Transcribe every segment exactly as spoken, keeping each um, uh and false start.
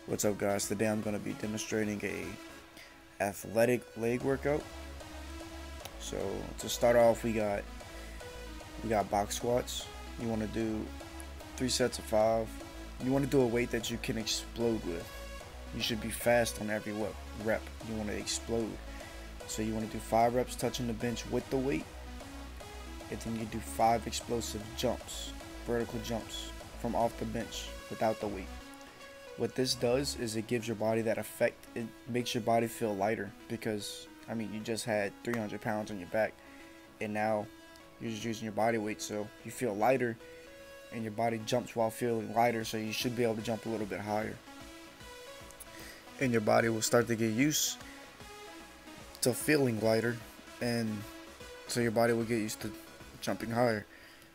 What's up, guys? Today I'm going to be demonstrating a athletic leg workout. So to start off, we got we got box squats. You want to do three sets of five. You want to do a weight that you can explode with. You should be fast on every rep. You want to explode. So you want to do five reps touching the bench with the weight, and then you do five explosive jumps, vertical jumps from off the bench without the weight. What this does is it gives your body that effect. It makes your body feel lighter because, I mean, you just had three hundred pounds on your back and now you're just using your body weight, so you feel lighter and your body jumps while feeling lighter, so you should be able to jump a little bit higher. And your body will start to get used to feeling lighter, and so your body will get used to jumping higher.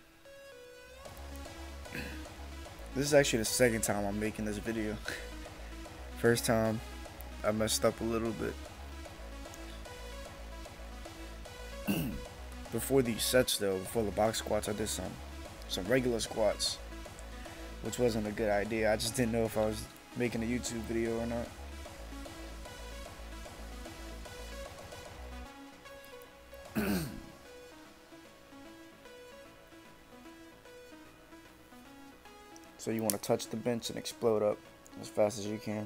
This is actually the second time I'm making this video. First time, I messed up a little bit. Before these sets though, before the box squats, I did some some regular squats, which wasn't a good idea. I just didn't know if I was making a YouTube video or not. So you want to touch the bench and explode up as fast as you can.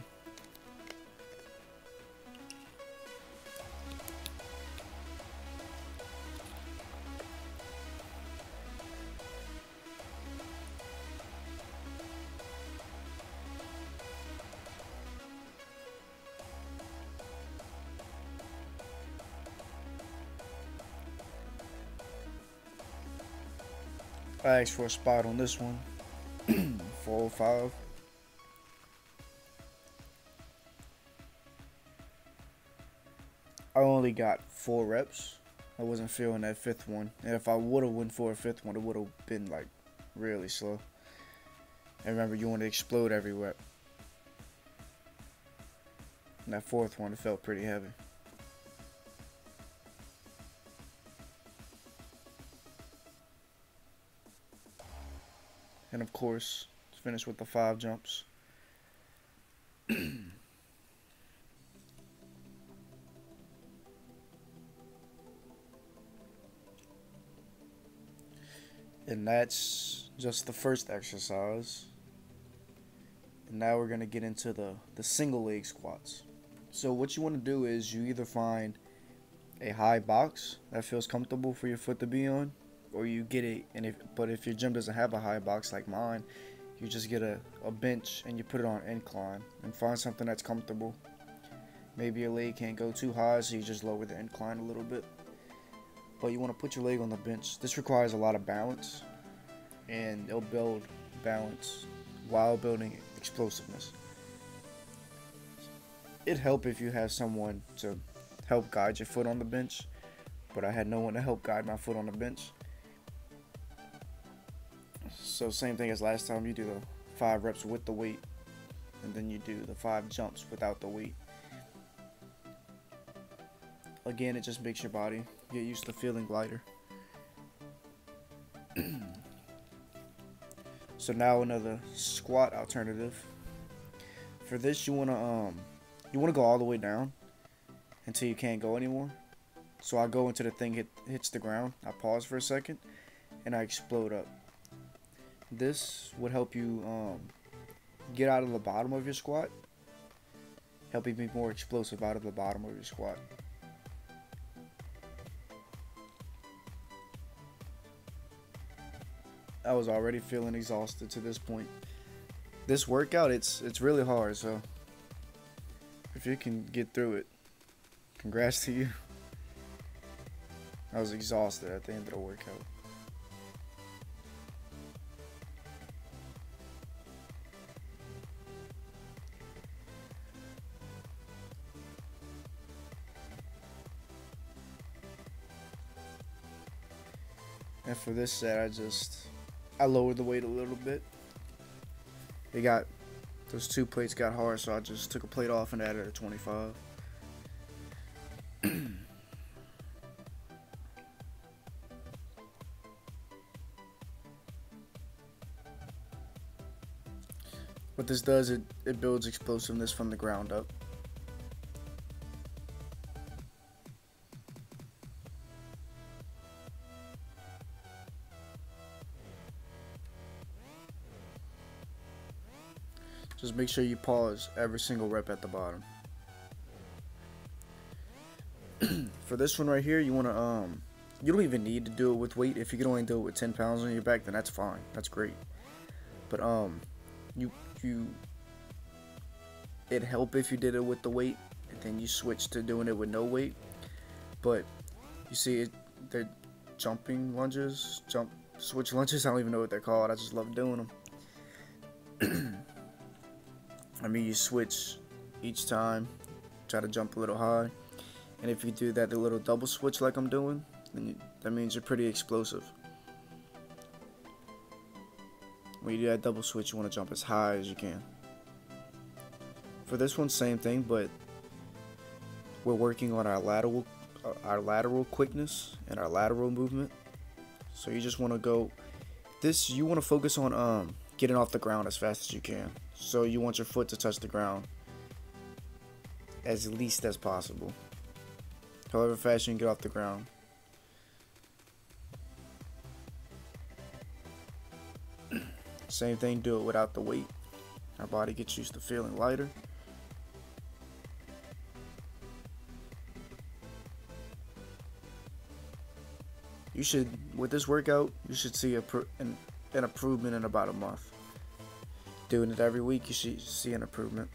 I asked for a spot on this one. four oh five. I only got four reps. I wasn't feeling that fifth one. And if I would have went for a fifth one, it would have been like really slow. And remember, you want to explode every rep. And that fourth one, it felt pretty heavy. And of course, finish with the five jumps. And that's just the first exercise. And now we're gonna get into the, the single leg squats. So what you wanna do is you either find a high box that feels comfortable for your foot to be on, or you get it, and if but if your gym doesn't have a high box like mine, you just get a, a bench and you put it on incline and find something that's comfortable. Maybe your leg can't go too high, so you just lower the incline a little bit. But you want to put your leg on the bench. This requires a lot of balance, and it'll build balance while building explosiveness. It'd help if you have someone to help guide your foot on the bench, but I had no one to help guide my foot on the bench. So same thing as last time, you do the five reps with the weight, and then you do the five jumps without the weight. Again, it just makes your body get used to feeling lighter. So now another squat alternative. For this, you wanna um, you wanna go all the way down until you can't go anymore. So I go into the thing, hit hits the ground. I pause for a second, and I explode up. This would help you um, get out of the bottom of your squat, help you be more explosive out of the bottom of your squat. I was already feeling exhausted to this point. This workout, it's it's really hard, so if you can get through it, congrats to you. I was exhausted at the end of the workout. And for this set, I just, I lowered the weight a little bit. It got, those two plates got hard, so I just took a plate off and added a twenty-five. What this does, it, it builds explosiveness from the ground up. Just make sure you pause every single rep at the bottom. For this one right here, you want to, um, you don't even need to do it with weight. If you can only do it with ten pounds on your back, then that's fine. That's great. But, um, you, you, it'd help if you did it with the weight, and then you switch to doing it with no weight. But, you see, it, they're jumping lunges, jump, switch lunges, I don't even know what they're called. I just love doing them. I mean, you switch each time, try to jump a little high, and if you do that the little double switch like I'm doing, then you, that means you're pretty explosive. When you do that double switch, you want to jump as high as you can. For this one, same thing, but we're working on our lateral, our lateral quickness and our lateral movement. So you just want to go, this you want to focus on um. getting off the ground as fast as you can. So you want your foot to touch the ground as least as possible. However fast you can get off the ground. Same thing, do it without the weight. Our body gets used to feeling lighter. You should, with this workout, you should see a an, an improvement in about a month. Doing it every week, you should see an improvement.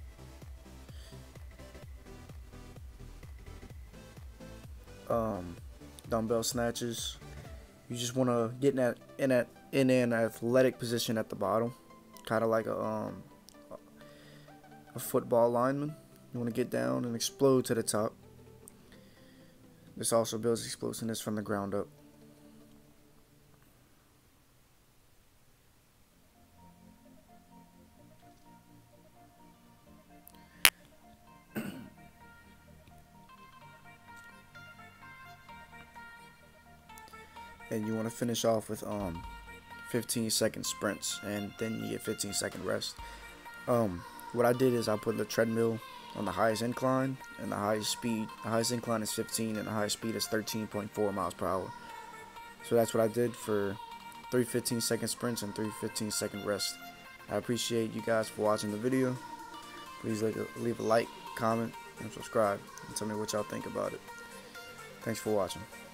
Um, dumbbell snatches. You just want to get in that in that in an athletic position at the bottom, kind of like a um a football lineman. You want to get down and explode to the top. This also builds explosiveness from the ground up. And you want to finish off with um fifteen second sprints, and then you get fifteen second rest. Um, what I did is I put the treadmill on the highest incline, and the highest speed, the highest incline is fifteen, and the highest speed is thirteen point four miles per hour. So that's what I did for three fifteen second sprints and three fifteen second rest. I appreciate you guys for watching the video. Please leave a like, comment, and subscribe, and tell me what y'all think about it. Thanks for watching.